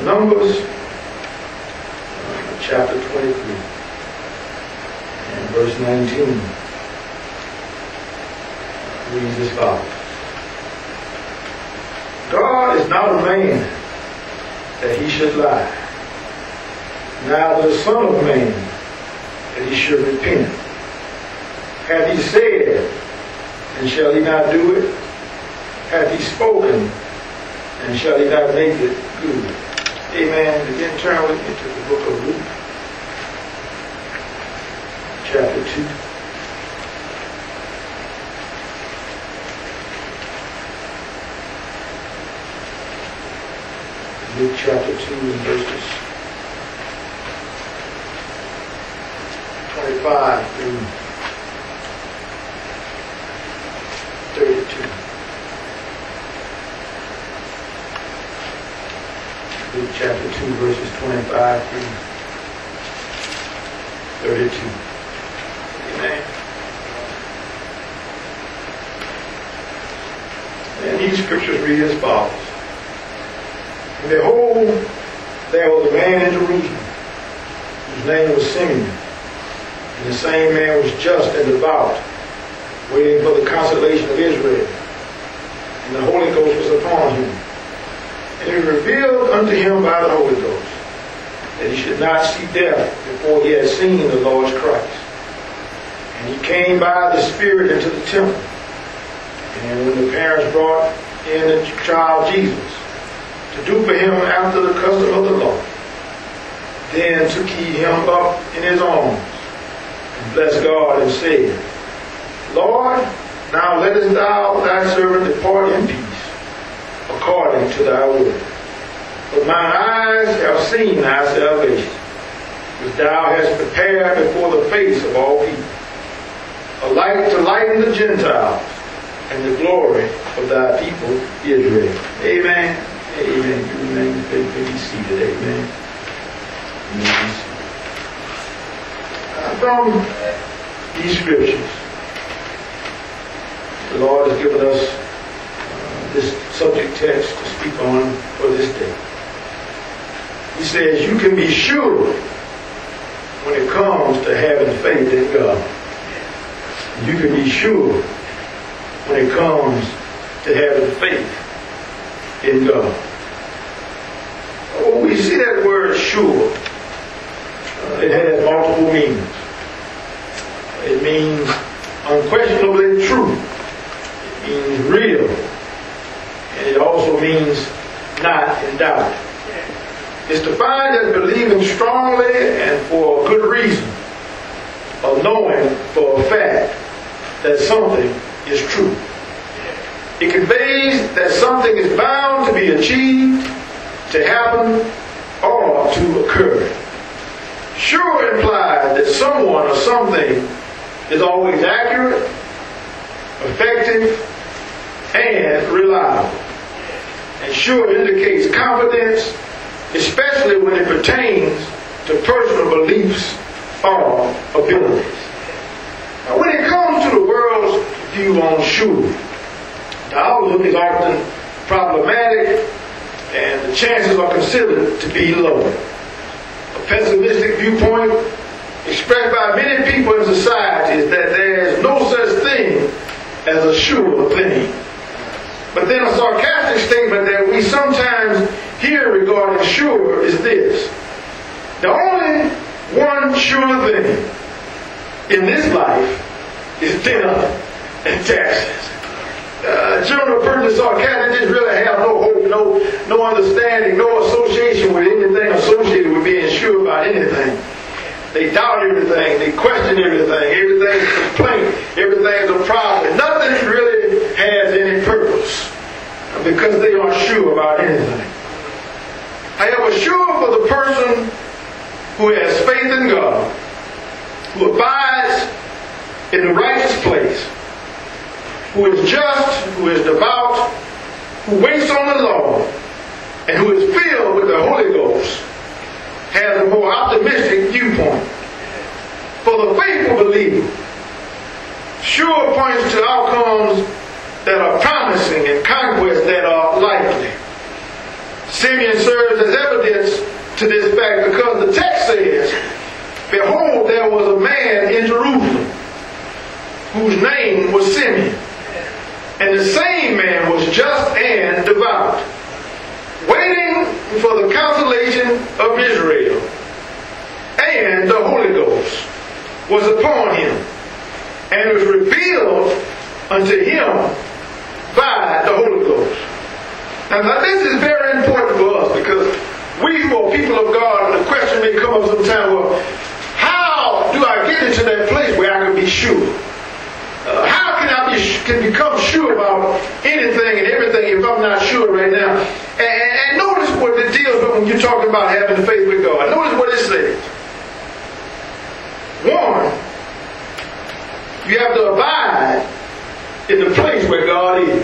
Numbers chapter 23 and verse 19 reads as follows. God is not a man that he should lie, neither the Son of Man that he should repent. Hath he said, and shall he not do it? Hath he spoken, and shall he not make it good? Amen. Again, turn with me to the book of Luke, chapter 2. Luke chapter 2 and verses 25 through 32. Luke chapter 2 verses 25 through 32. Amen. And these scriptures read as follows. And behold, there was a man in Jerusalem, whose name was Simeon. And the same man was just and devout, waiting for the consolation of Israel. And the Holy Ghost was upon him. And it was revealed unto him by the Holy Ghost that he should not see death before he had seen the Lord's Christ. And he came by the Spirit into the temple. And when the parents brought in the child Jesus, to do for him after the custom of the law, then took he him up in his arms, and blessed God, and said, Lord, now lettest thou thy servant depart in peace, according to thy word. For mine eyes have seen thy salvation, which thou hast prepared before the face of all people, a light to lighten the Gentiles, and the glory of thy people Israel. Amen. Amen. You remain be seated. Amen. From these scriptures, the Lord has given us this subject text to speak on for this day. He says you can be sure when it comes to having faith in God. You can be sure when it comes to having faith in God. When we see that word sure, it has multiple meanings. It means unquestionably true. It means real. And it also means not in doubt. It's defined as believing strongly and for a good reason, or knowing for a fact that something is true. It conveys that something is bound to be achieved, to happen, or to occur. Sure implies that someone or something is always accurate, effective, and reliable. And sure indicates confidence, especially when it pertains to personal beliefs or abilities. Now, when it comes to the world's view on sure, the outlook is often problematic and the chances are considered to be low. A pessimistic viewpoint expressed by many people in society is that there is no such thing as a sure thing. But then a sarcastic statement that we sometimes hear regarding sure is this: the only one sure thing in this life is dinner and taxes. General person sarcastic just really have no hope, no understanding, no association with anything associated with being sure about anything. They doubt everything, they question everything, everything's a complaint, everything's a problem. Nothing really has any purpose because they aren't sure about anything. However, sure for the person who has faith in God, who abides in the righteous place, who is just, who is devout, who waits on the Lord, and who is filled with the Holy Ghost, has a more optimistic viewpoint. For the faithful believer, sure points to outcomes that are promising and conquests that are likely. Simeon serves as evidence to this fact because the text says, behold, there was a man in Jerusalem whose name was Simeon. And the same man was just and devout, waiting for the consolation of Israel. And the Holy Ghost was upon him, and was revealed unto him by the Holy Ghost. Now this is very important for us, because we, for people of God, the question may come up sometime, well, how do I get into that place where I can be sure? How can I become sure about anything and everything if I'm not sure right now? And notice what it deals with when you're talking about having faith with God. Notice what it says. One, you have to abide in the place where God is.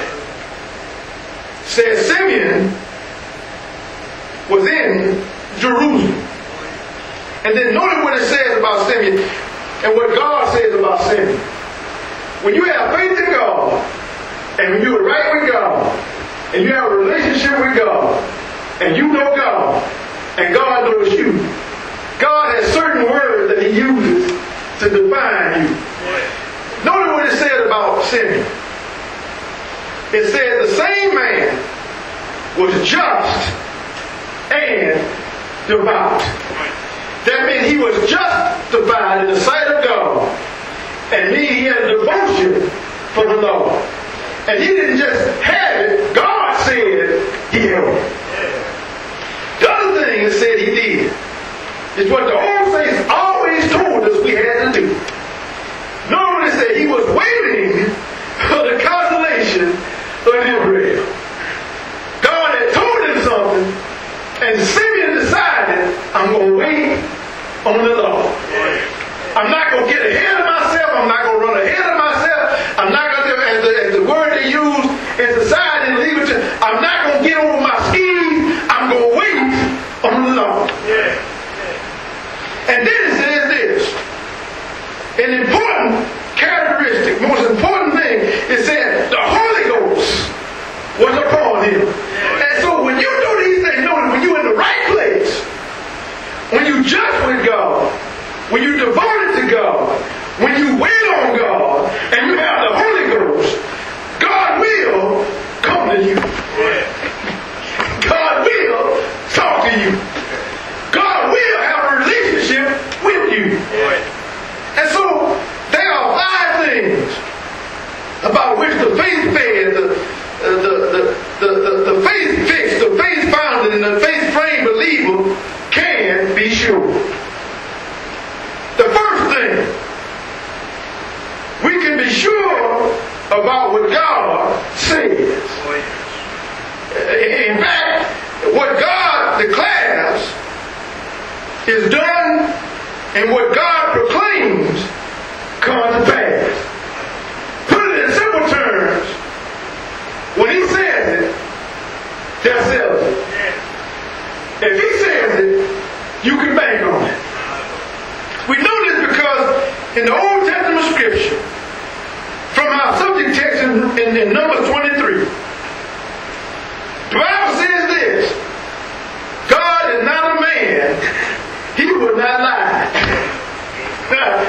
It says Simeon was in Jerusalem. And then notice what it says about Simeon and what God says about Simeon. When you have faith in God, and when you are right with God, and you have a relationship with God, and you know God, and God knows you, God has certain words that He uses to define you. Notice what it said about Simeon. It said the same man was just and devout. That means he was justified in the sight of God. And he had a devotion for the Lord. And he didn't just have it. God said he had it. The other thing it said he did is what the old saints always told us we had to do. Notice that he was waiting for the consolation of Israel. God had told him something, and Simeon decided, I'm going to wait on the Lord. I'm not going to get ahead of myself. I'm not going to run ahead of myself. I'm not going to, as the word they use in society and leave it to, I'm not going to get over my skis. I'm going to wait on the Lord. And then it says this. An important characteristic, most important thing, it said the Holy Ghost was upon him. And so when you do these things, notice when you're in the right place, when you just with God, when you devoted to God, when you wait on God, and you have the Holy Ghost, God will come to you. God will talk to you. God will have a relationship with you. And so there are 5 things about which the faith fed, the faith fixed, the faith founded, and the faith framed believer can be sure. The first thing, we can be sure about what God says. In fact, what God declares is done, and what God proclaims comes to pass. Put it in simple terms, when He says it, that settles it. If He says it, you can bank on it. We know this because in the Old Testament scripture, from our subject text in Numbers 23, the Bible says this: God is not a man, He will not lie. Now,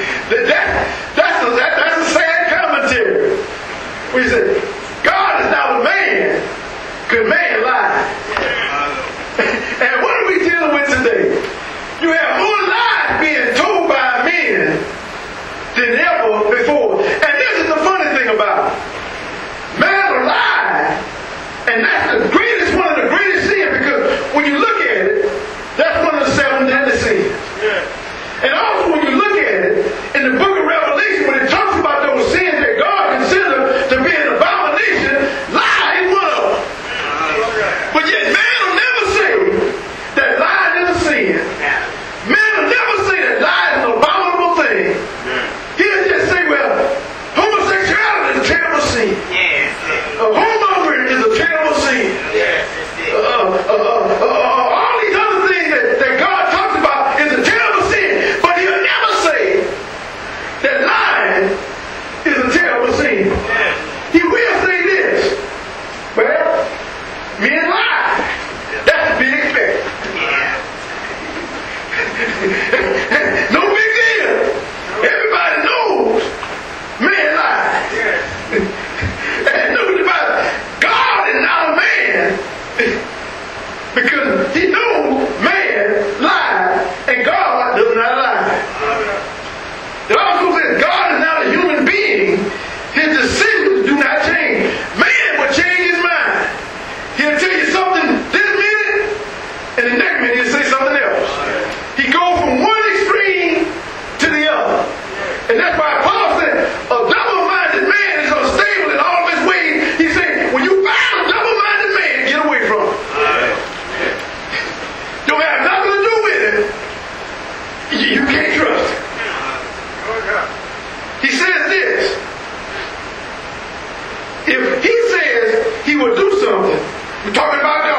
that's a sad commentary. We say, God is not a man, could man lie? And what are we dealing with today? You have more lies being told by men than ever before. And this is the funny thing about it. Man will lie, and that's one of the greatest sins, because when you look at it, that's one of the 7 deadly sins. And also when you look at it, in the book of Revelation, when it talks about those sins that God considers to be an abomination, lie is one of them. But yet man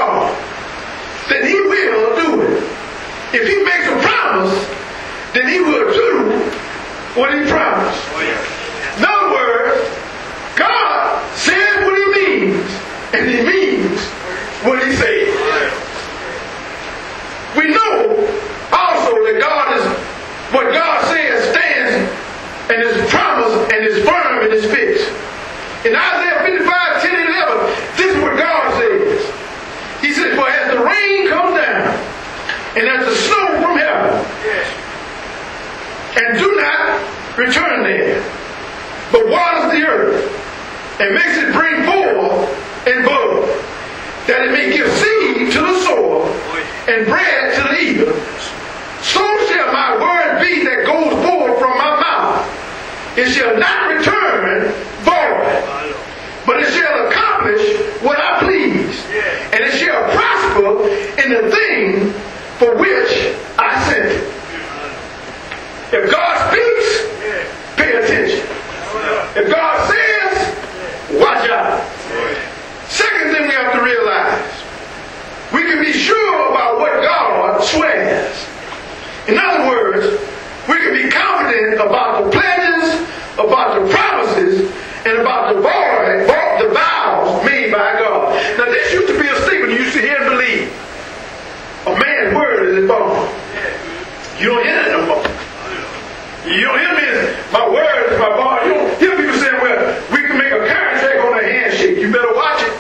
God, then he will do it. If he makes a promise, then he will do what he promised. In other words, God says what he means, and he means what he says. We know also that God is, what God says stands, and his promise, and is firm, and is fixed. In Isaiah 55, 10 and 11, this is what God says. He says, for as the rain comes down, and as the snow from heaven, and do not return there, but waters the earth, and makes it bring forth and bud, that it may give seed to the sower, and bread to the eater, so shall my word be that goes forth from my mouth. It shall not return void, but it shall accomplish what I please, and it shall prosper in the thing for which I sent it. If God speaks, pay attention. If God says, watch out. Second thing we have to realize, we can be sure about what God swears. In other words, we can be confident about the pledges, about the promises, and about the vows made by God. Now this used to be a statement you used to hear and believe. A man's word is his bond. You don't hear that no more. You don't hear me as my word is my bond. You don't hear people saying, well, we can make a contract on a handshake. You better watch it.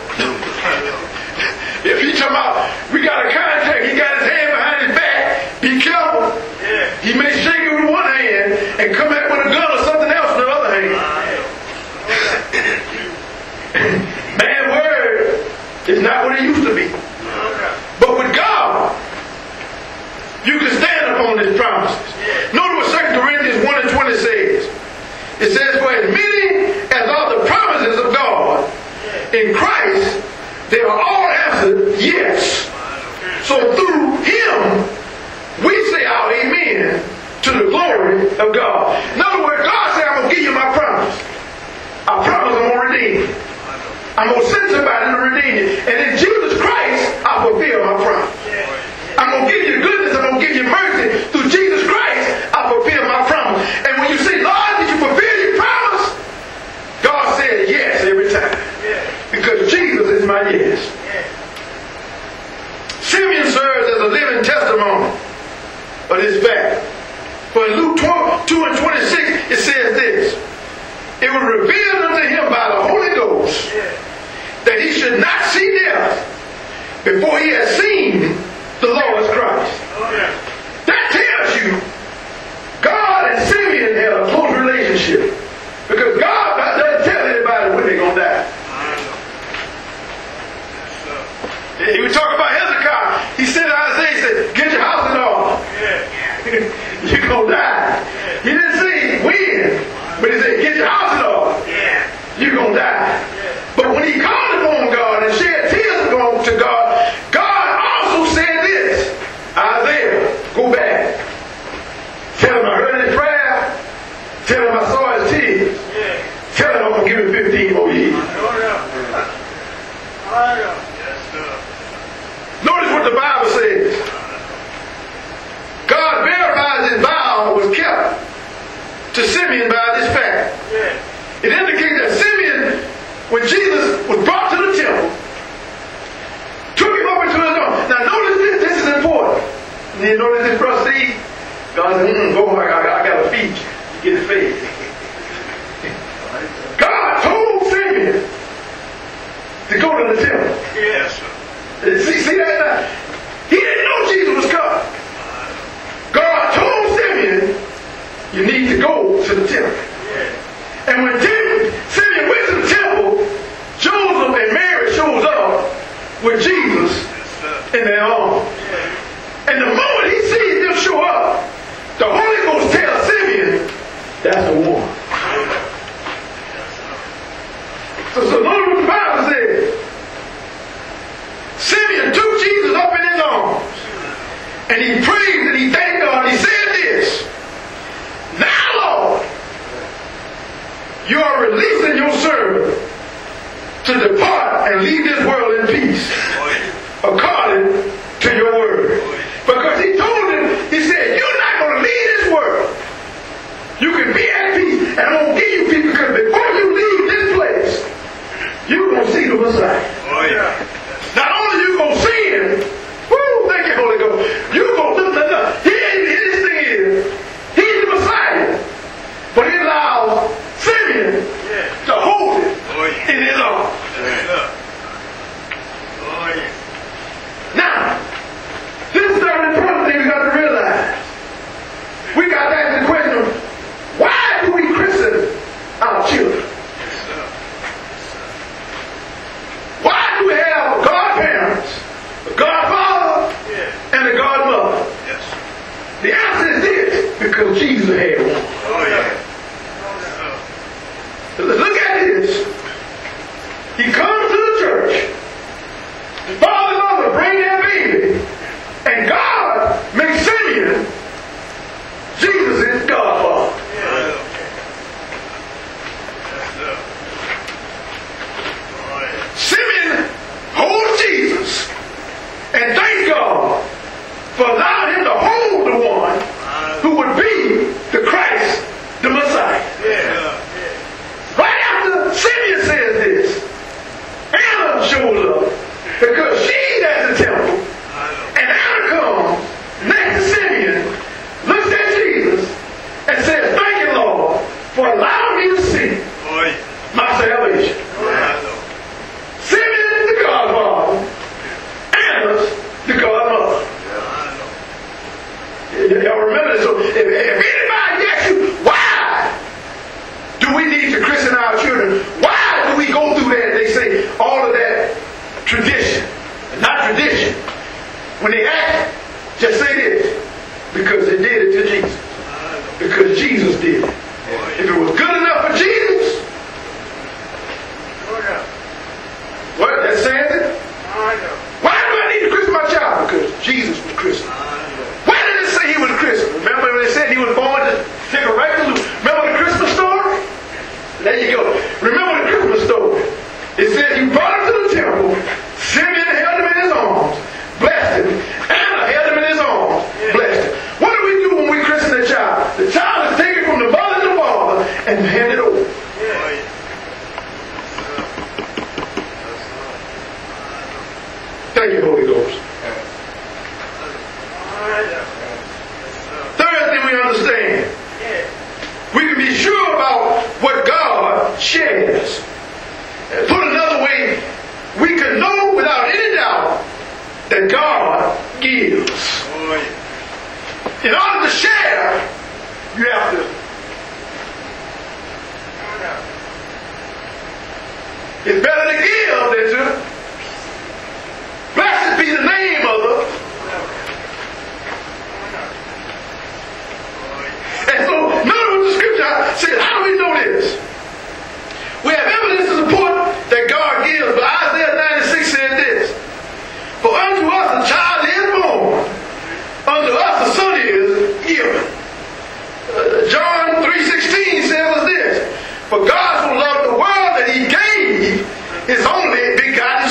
If he talking about, we got a contract, he got his hand behind his back, be careful. He may shake it with one hand and come back with a gun or something else in the other hand. Man's word is not what it used to be. But with God, you can stand upon his promises. Notice what 2 Corinthians 1 and 20 says. It says, for as many as are the promises of God in Christ, they are all answered yes. So through him, we say our amen to the glory of God. In other words, God said, I'm going to give you my promise. I promise I'm going to redeem you. I'm going to send somebody to redeem you. And in Jesus Christ, I fulfill my promise. I'm going to give you goodness. I'm going to give you mercy. Through Jesus Christ, I fulfill my promise. And when you say, Lord, did you fulfill your promise? God said yes every time. Because Jesus is my yes. Simeon serves as a living testimony of this fact. For in Luke 2 and 26, it says this. It was revealed unto him by the Holy Ghost that he should not see death before he had seen the Lord's Christ. That tells you God and Simeon had a close relationship. Because God doesn't tell anybody when they're going to die. He was talking about Hezekiah. He said to Isaiah, he said, get your house in order. You're going to die. He didn't say when, but he said, get your house in order. You're going to die. But when he called upon God and shed tears to God, God also said this. Isaiah, go back. Tell him I heard his prayer. Tell him I saw his tears. Tell him I'm going to give him 15 more years. Notice what the Bible says. God verifies his vow was kept to Simeon by this fact. It indicates that Simeon, when Jesus was brought to the temple, took him up into his arms. Now notice this is important. You notice this, Brother Steve? God said, go on, I got to feed you. You get it fed. God told Simeon to go to the temple. Yes, sir. See that now? He didn't know Jesus was coming. God told Simeon, you need to go to the temple. And when Simeon went to the temple, Joseph and Mary shows up with Jesus in their arms. And the moment he sees them show up, the Holy Ghost tells Simeon, that's the one. So notice what the Bible says. Simeon took Jesus up in his arms, and he praised and he thanked God. He said this, now Lord, you are releasing your servant to depart and leave this world in peace, according to your word. Because he told him, he said, you're not going to leave this world. You can be at peace, and I'm going to give you peace, because before you leave this place, you're going to see the Messiah. Oh, yeah. Not only you going to see him, woo, thank you, Holy Ghost, you're going to look. His thing is, he's the Messiah. But he allows Simeon to hold it in his arms. Now, this is the important thing we got to realize. We got to ask the question, why do we christen our children? Why do we have godparents, a godfather, and a godmother? The answer is this, because Jesus had one. Look at this. He comes to the church. The father and mother bring their baby. And God makes Simeon Jesus' godfather. Simeon holds Jesus and thanks God for allowing him to hold the one who would be the Christ, the Messiah. Right after Simeon says this, Anna shows up because she's at the temple, and Anna comes next to Simeon, looks at Jesus, and says, thank you, Lord, for allowing me to see my salvation. Simeon is the godfather, Anna's the godmother. Y'all remember this? So if anybody asks you, why do we need to christen our children? Why do we go through that? They say all of that tradition. Not tradition. When they ask, just say this. Because they did it to Jesus. Because Jesus did it. If it was good enough for Jesus, what? That says it? Why do I need to christen my child? Because Jesus was christened. Why did it say he was christened? Remember when they said he was born to take a regular? Remember the Christmas story? There you go. Remember the Christmas story. It said he brought him to the temple. Simeon held him in his arms, blessed him. Anna held him in his arms, blessed him. What do we do when we christen a child? The child is taken from the mother to the father and handed over. Thank you, Holy Ghost. Third thing we understand, we can be sure about what God shares. Put another way, we can know without any doubt that God gives. In order to share, you have to. It's better to give than to. Blessed be the name of the. And so, notice what the scripture says. How do we know this? We have evidence to support that God gives, but Isaiah 96 said this. For unto us a child is born, unto us a son is given. John 3:16 says this. For God so loved the world that he gave his only begotten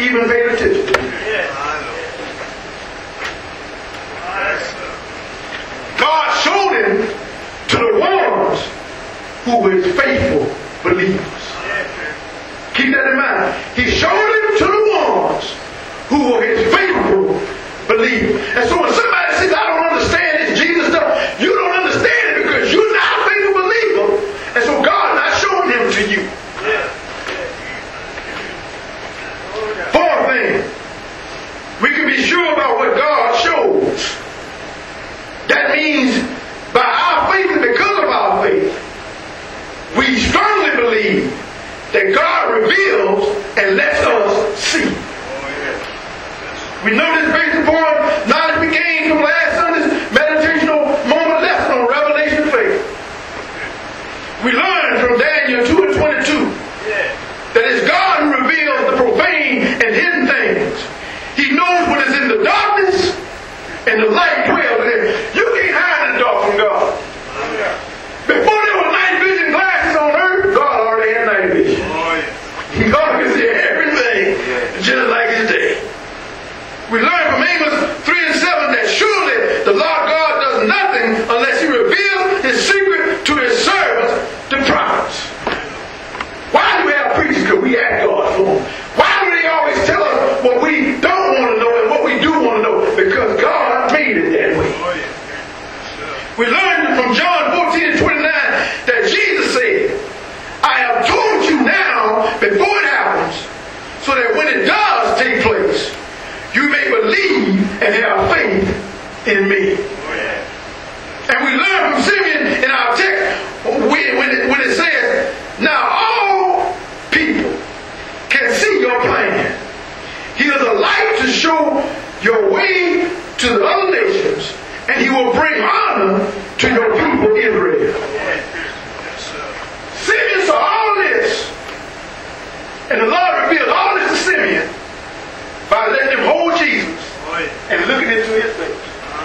even paid attention to you. God showed him to the ones who were his faithful believers. Keep that in mind. He showed him to the ones who were his faithful believers. And so when somebody says, I don't understand this Jesus stuff, you don't understand it because you're not a faithful believer. And so God not showing him to you. Fourth thing, we can be sure about what God shows. That means by our faith and because of our faith, we strongly believe that God reveals and lets us see. We know this based upon knowledge we gained from last Sunday's meditational moment lesson on revelation faith. We learned from Daniel 2 and 22 that it's God who reveals the profane and hidden things. He knows what is in the darkness and the light dwells in it. You can't hide in the dark from God. Before there were night vision glasses on earth, God already had night vision. God can see everything just like his day. We learn from Amos 3 and 7 that surely the Lord God does nothing unless he reveals his secret to his servants, the prophets. Why do we have preachers? Because we ask God for them. Why do they always tell us what we don't want to know and what we do want to know? Because God made it that way. We learned from John 14 and 29 that Jesus said, I have told you now before it happens, so that when it does take place, you may believe and have faith in me. And we learn from Simeon in our text when it says, now all people can see your plan. He is a light to show your way to the other nations, and he will bring honor to your people Israel. Simeon saw all this, and the Lord revealed all this to Simeon by letting him hold Jesus and looking into his face.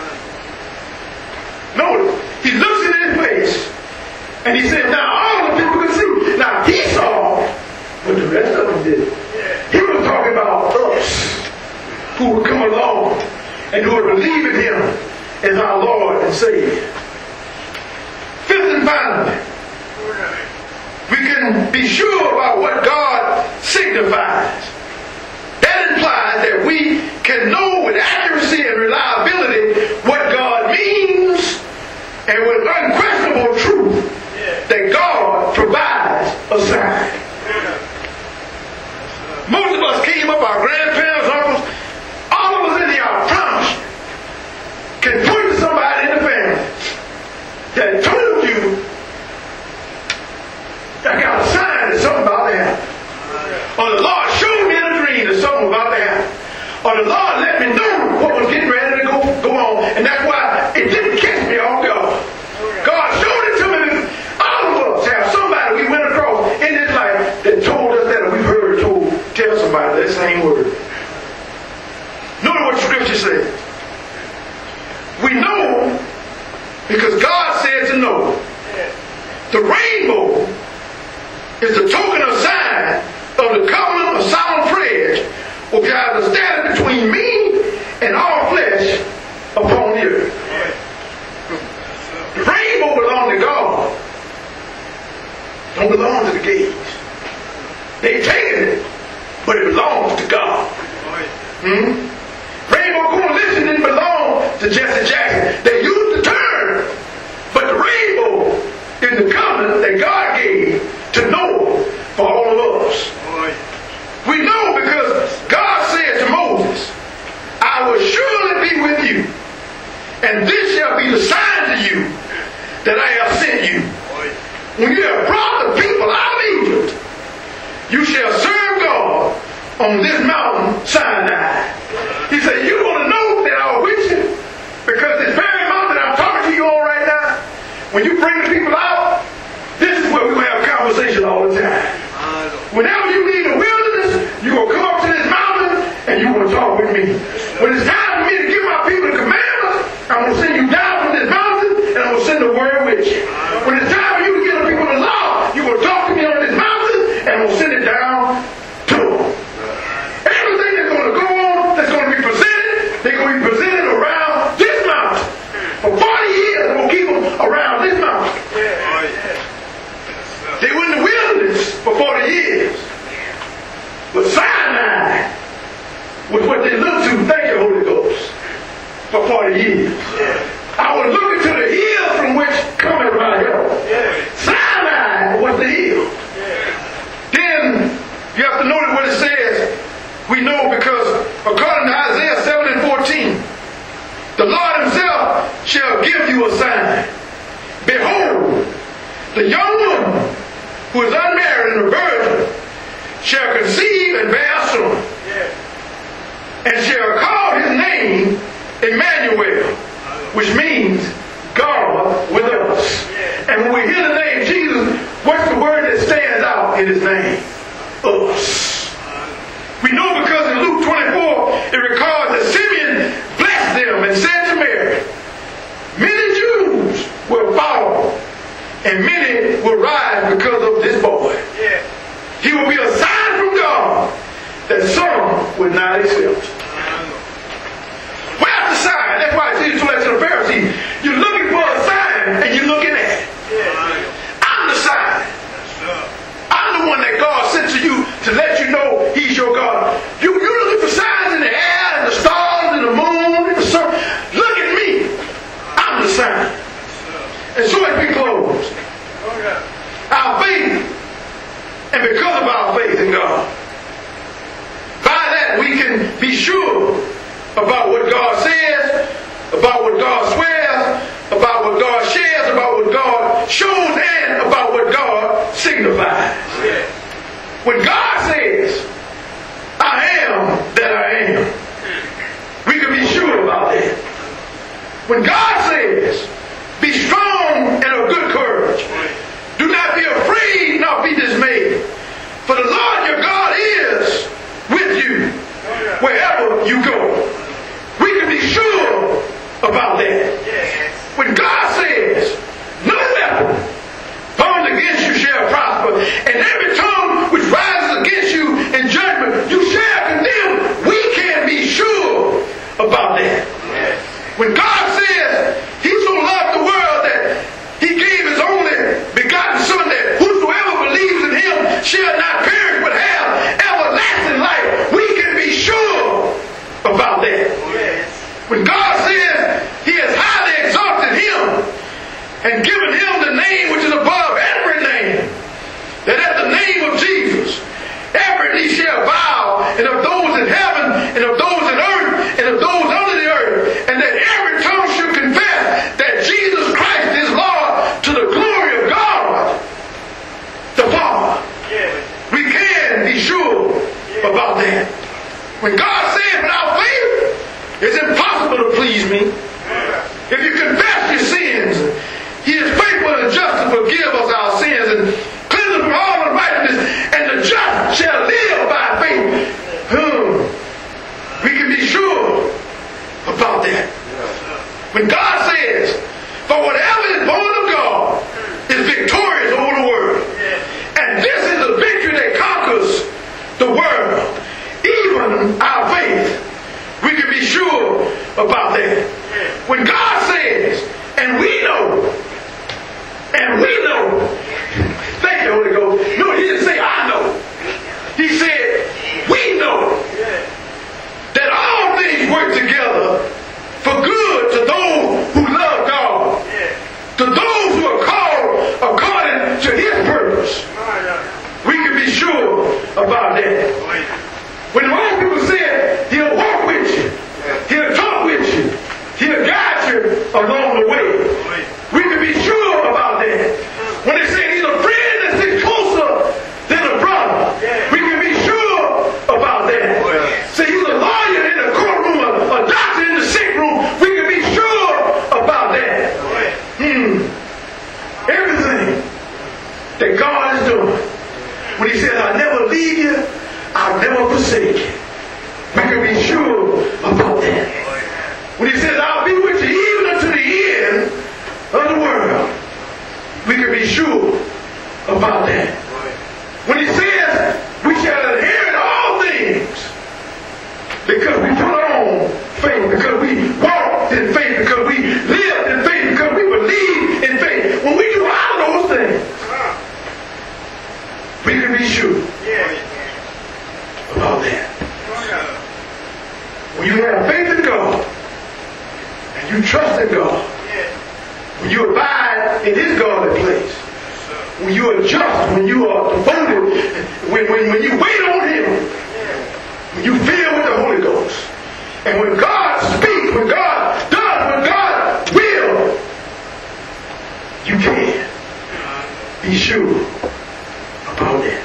Notice, he looks in his face and he said, now all the people can see. Now he saw what the rest of them did. He was talking about us who would come along and who would believe in him as our Lord and Savior. Fifth and finally, we can be sure about what God signifies. That implies that we can know with accuracy and reliability what God means, and with unquestionable truth that God provides a sign. Most of us came up, our grandparents, uncles, all of us in here, I promise you, can point to somebody in the family that told you I got a sign that something about to happen. Or the Lord showed me in a dream that something was about to happen. Or the Lord let me know what was getting ready to go on. And that's why it didn't catch me off guard. God showed it to me. All of us have somebody we went across in this life that told us that, or we've heard tell somebody that same word. Notice what the scripture says. We know because God said to know. The rainbow is the token of sign of the covenant of solemn pledge which I have established between me and all flesh upon the earth. The rainbow belongs to God. Don't belong to the gays. They taken it, but it belongs to God. Rainbow Coalition didn't belong to Jesse Jackson. They used the term, but the rainbow is the covenant that God gave to Noah for all of us. We know because God said to Moses, I will surely be with you, and this shall be the sign to you that I have sent you. When you have brought the people out of Egypt, you shall serve God on this mountain Sinai. He said, you're going to know that I was with you because this very mountain I'm talking to you on right now, when you bring the people out, this is where we're going to have conversation all the time. Whenever you leave the wilderness, you're going to come up to this mountain and you're going to talk with me. When it's time for me to give my people the commandments, I'm going to send you down from this mountain and I'm going to send the word with you. When it's time for you to give the people the law, you're going to talk to me on this mountain and I'm going to send it down to them. Everything that for 40 years. I was looking to the hill from which cometh my help. Sinai was the hill. Then you have to notice what it says. We know because according to Isaiah 7 and 14, the Lord himself shall give you a sign. Behold, the young woman who is unmarried and a virgin shall conceive and bear a son, and shall call his name Emmanuel, which means God with us. And when we hear the name Jesus, what's the word that stands out in his name? Us. We know because in Luke 24 it records that Simeon blessed them and said to Mary, many Jews will fall and many will rise because of this boy. He will be a sign from God that some will not accept. Where's the sign? That's why Jesus told that to the Pharisees. You're looking for a sign and you're looking at it. I'm the sign. I'm the one that God sent to you to let you know he's your God. You're looking for signs in the air and the stars and the moon and the sun. Look at me. I'm the sign. And so as we close, our faith, and because of our faith in God, by that we can be sure about what God says, about what God swears, about what God shares, about what God shows, and about what God signifies. When God says, I am that I am, we can be sure about that. When God says, be strong and of good courage, do not be afraid nor be dismayed, for the Lord your God is with you wherever you go. We can be sure about that. When God says, no weapon formed against you shall prosper, and every tongue which rises against you in judgment you shall condemn, we can be sure about that. When God says he so loved the world that he gave his only begotten son, that whosoever believes in him shall not perish but have everlasting life, we can be sure about that. When God says he has highly exalted him and given him the name which is above every name, that at the name of Jesus every knee shall bow, and of those in heaven and of those in earth and of those under the earth, and that every tongue should confess that Jesus Christ is Lord, to the glory of God the Father. We can be sure about that. When God says without faith it's impossible to please me. If you confess your sins, he is faithful and just to forgive us our sins and cleanse us from all unrighteousness, and the just shall live by faith. We can be sure about that. When God says, for whatever is born of God is victorious over the world, and this is the victory that conquers the world, even our faith, we can be sure about that. When God says, and we know, thank you, Holy Ghost. No, he didn't say I know. He said, we know that all things work together for good to those who love God, to those who are called according to his purpose. We can be sure about that. When most people say he'll walk with you, he'll talk with you, he'll guide you along the way, we can be sure about that. When they say he's a friend that sticks closer than a brother, we can be sure about that. Say he's a lawyer in the courtroom, a doctor in the sick room, we can be sure about that. Everything that God is doing, when he says, I'll never leave you, I'll never forsake you, we can be sure about that. When he says, I'll be with you even unto the end of the world, we can be sure about that. When he says, we shall inherit all things, because we put on faith, because we walked in faith, because we lived in faith, because we believe in faith. When we do all those things, we can be sure about that. When you have faith in God, you trust in God, when you abide in His godly place, when you adjust, when you are devoted, when you wait on Him, when you fill with the Holy Ghost, and when God speaks, when God does, when God will, you can be sure about that.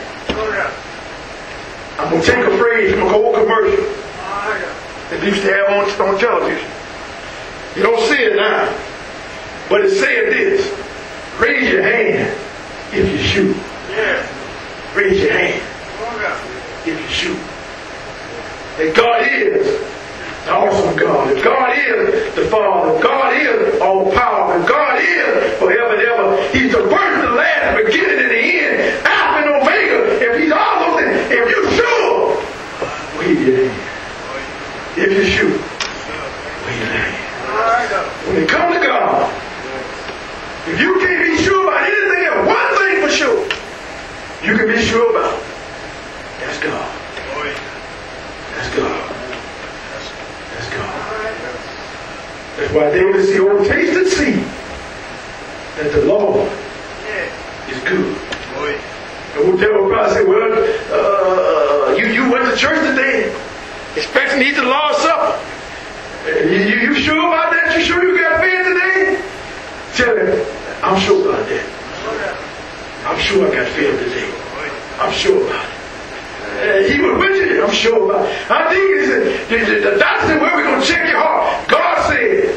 I'm going to take a phrase from an old commercial that they used to have on television. You don't see it now, but it said this: raise your hand if you shoot. Raise your hand if you shoot. And God is the awesome God. If God is the Father, if God is all powerful, if God is forever and ever, He's the first, the last, the beginning and the end, Alpha and Omega. If He's all those things, if you sure, wave your hand. If you shoot, wave your hand. When it comes to God, if you can't be sure about anything else, one thing for sure, you can be sure about. That's God. That's God. That's God. That's why David said, "Oh, taste and see that the Lord is good." And the devil probably say, "Well, you went to church today, expecting to eat the Lord's Supper. You sure about that? You sure you got fed today?" Tell him, "I'm sure about that. I'm sure I got fed today. I'm sure about it." He was with you. I'm sure about it. I think he said, the doctor said, "Well, we're going to check your heart." God said,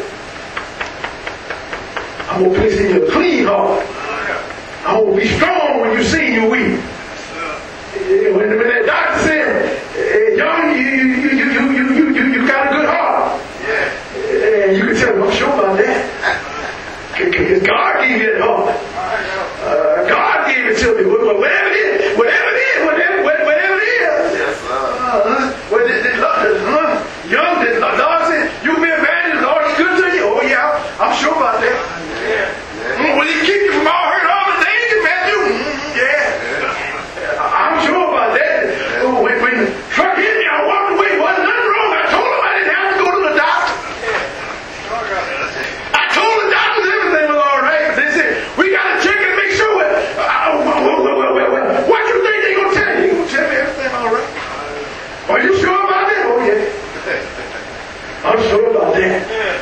"I'm going to place in you a clean heart. I'm going to be strong when you see you weak." When that doctor said, "Young, you got a good heart," and you can tell him, "I'm sure about that. Because God gave you that heart. God gave it to me. Whatever it is. Young, the Lord said, "You be evangelist, the Lord is good to you." Oh yeah, I'm sure about that. Will He keep you from all hurt, all the danger, Matthew? I'm sure about that. When the truck hit me, I walked away. Wasn't nothing wrong. I told him I didn't have to go to the doctor. I told the doctors everything was all right. But they said, "We got to check and make sure." What you think they gonna tell you? You gonna tell me everything all right? Are you sure about that? Oh yeah. I'm sure about that.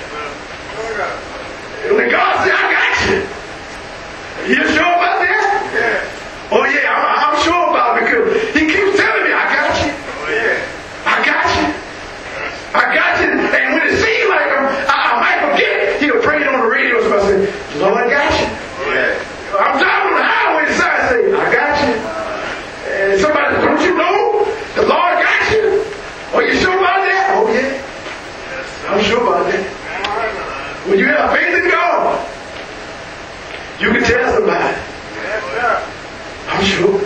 When God said, "I got you," you sure about that? Oh yeah, I'm sure about it, because He keeps telling me, "I got you. I got you. I got you." And when it seems like I might forget, He'll pray it on the radio. So I say, "Lord, I got you." I'm driving on the highway and I say, "I got you." And somebody says, "Don't you know the Lord got you?" Are you sure about that? Oh yeah. I'm sure about that. When you have faith in God, you can tell somebody, "I'm sure